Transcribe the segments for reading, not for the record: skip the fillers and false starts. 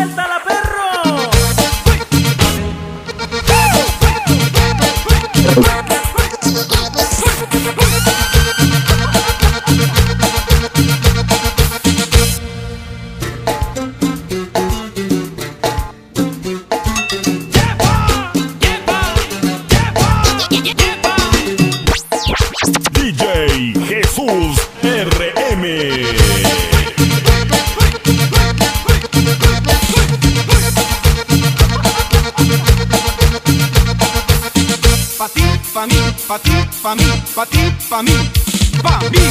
¡Suéltala, perro! DJ Jesús RM. Pa' ti, pa' mí, pa' ti, pa' mí, pa' ti, pa' mí, pa' mí.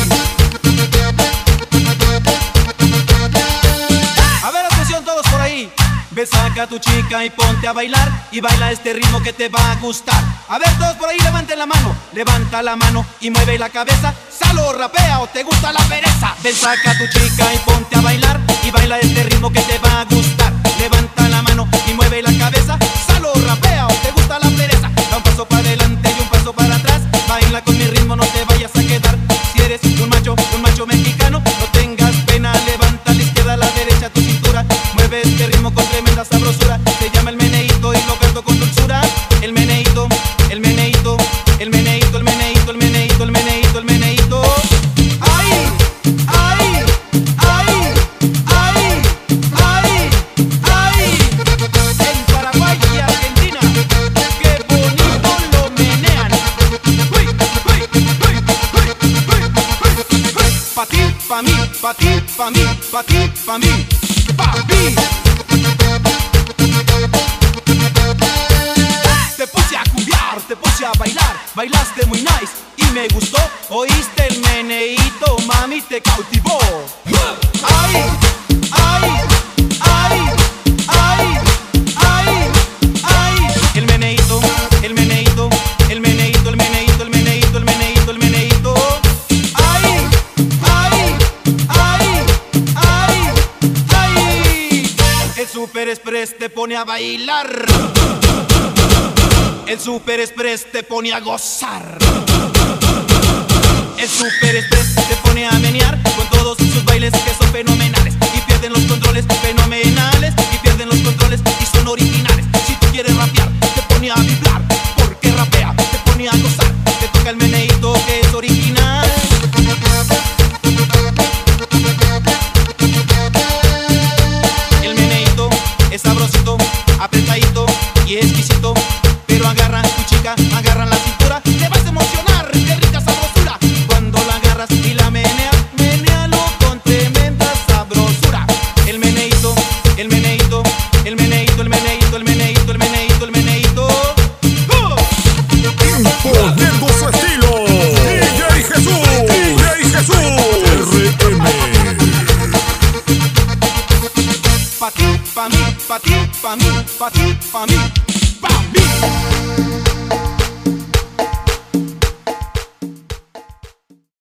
A ver, atención todos por ahí. Ve, saca a tu chica y ponte a bailar, y baila este ritmo que te va a gustar. A ver, todos por ahí levanten la mano, levanta la mano y mueve la cabeza. Salo, rapea o te gusta la pereza. Ven, saca a tu chica y ponte a bailar, y baila este ritmo que te va a gustar. Levanta la mano y mueve la cabeza. Salo, rapea o te gusta la pereza. Da un paso para adelante y un paso para atrás. Baila con mi ritmo, no te vayas a quedar. Si eres un macho mexicano, no tengas pena. Levanta a la izquierda, a la derecha tu cintura. Mueve este ritmo con tremenda sabrosura. Se llama el meneíto y lo canto con dulzura. El meneíto, el meneíto, el meneíto, el meneíto, el meneíto, el meneíto, el meneíto. ¡Ay! ¡Ay! ¡Ay! ¡Ay! ¡Ay! ¡Ay! En Paraguay y Argentina, qué bonito lo menean. ¡Uy! ¡Uy! ¡Uy! ¡Uy! ¡Uy! ¡Uy! Pa' ti, pa' mí, pa' ti, pa' mí, pa' ti, pa' mí, pa' mí. Te puse a cumbiar, te puse a bailar, bailaste muy nice y me gustó. Oíste el meneíto, mami, te cautivó. ¡Ay! ¡Ay! ¡Ay! ¡Ay! ¡Ay! ¡Ay! El meneíto, el meneíto, el meneíto, el meneíto, el meneíto, el meneíto, el meneíto. ¡Ay! ¡Ay! ¡Ay! ¡Ay! ¡Ay! El Super Express te pone a bailar. El Super Express te pone a gozar. El Super Express te pone a menear con todos sus bailes que son fenomenales. Y pierden los controles fenomenales. Y pierden los controles y son originales. Si tú quieres rapear, te pone a vibrar. Porque rapea, te pone a gozar. Te toca el meneíto que es original. El meneíto es sabrosito, apretadito y exquisito. Pero agarra tu chica, agarra la cintura, te vas a emocionar, qué rica sabrosura. Cuando la agarras y la meneas, menealo con tremenda sabrosura. El meneíto, el meneíto, el meneíto, el meneíto, el meneíto, el meneíto, el meneíto. Imponiendo su estilo. DJ Jesús. DJ Jesús RM. Pa' ti, pa' mí, pa' ti, pa' mí, pa' ti, pa' mí, pa' mí.